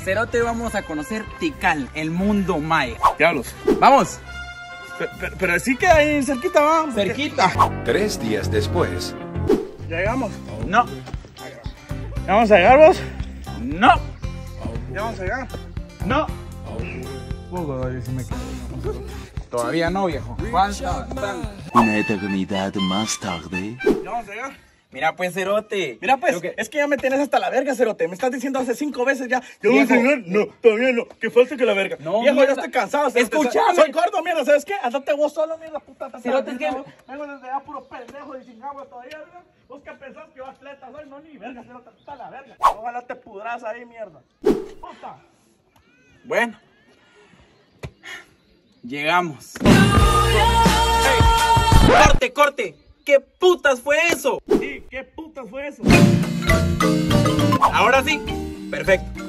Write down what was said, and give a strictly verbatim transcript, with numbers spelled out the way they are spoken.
Cerote, vamos a conocer Tikal, el mundo maya. Diablos. ¡Vamos! Pero, pero, pero sí que ahí cerquita vamos. Cerquita. Tres días después. Ya llegamos. No. ¿Ya vamos a llegar vos? No. Ya vamos a llegar. No. Poco, si me quedo. Todavía no, viejo. Falta bastante. Una eternidad más tarde. Ya vamos a llegar. Mira pues, Cerote. Mira pues, Lo que- es que ya me tienes hasta la verga, Cerote. Me estás diciendo hace cinco veces ya. ¿Ya Viejo. vamos a llegar? No, todavía no. Que falta que la verga. No, Viejo, mierda. ya estoy cansado. Cerote. Escúchame. Soy gordo, mierda. ¿Sabes qué? Andate vos solo, mierda, puta. Cerote, es que- Vengo desde allá puro pendejo y sin agua todavía, ¿verdad? ¿Vos qué pensás que yo atleta soy? No, ni verga, Cerote. Puta la verga. Ojalá te pudras ahí, mierda. Puta. Bueno. Llegamos. ¡Corte, corte! ¿Qué putas fue eso? Sí, ¿qué puta fue eso? Ahora sí. Perfecto.